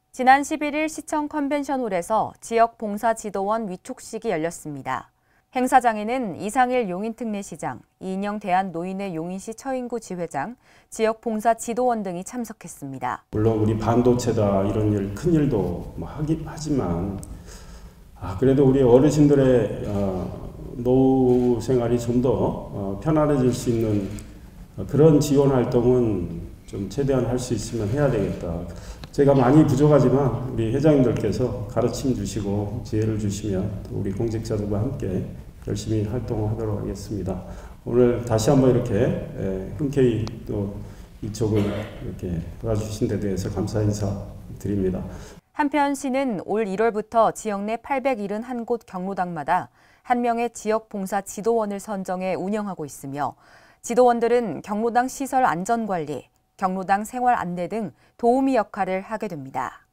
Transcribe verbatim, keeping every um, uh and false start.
지난 십일 일 시청 컨벤션홀에서 지역 봉사지도원 위촉식이 열렸습니다. 행사장에는 이상일 용인특례시장, 이인영 대한노인회 용인시 처인구 지회장, 지역 봉사지도원 등이 참석했습니다. 물론 우리 반도체다 이런 일, 큰 일도 뭐 하긴 하지만 아, 그래도 우리 어르신들의 어, 노후 생활이 좀 더 어, 편안해질 수 있는 그런 지원 활동은 좀 최대한 할 수 있으면 해야 되겠다. 제가 많이 부족하지만 우리 회장님들께서 가르침 주시고 지혜를 주시면 우리 공직자들과 함께 열심히 활동하도록 하겠습니다. 오늘 다시 한번 이렇게 흔쾌히 또 이쪽을 이렇게 도와주신 데 대해서 감사 인사 드립니다. 한편 시는 올 일월부터 지역 내 팔백칠십일 곳 경로당마다 한 명의 지역 봉사 지도원을 선정해 운영하고 있으며 지도원들은 경로당 시설 안전관리, 경로당 생활 안내 등 도우미 역할을 하게 됩니다.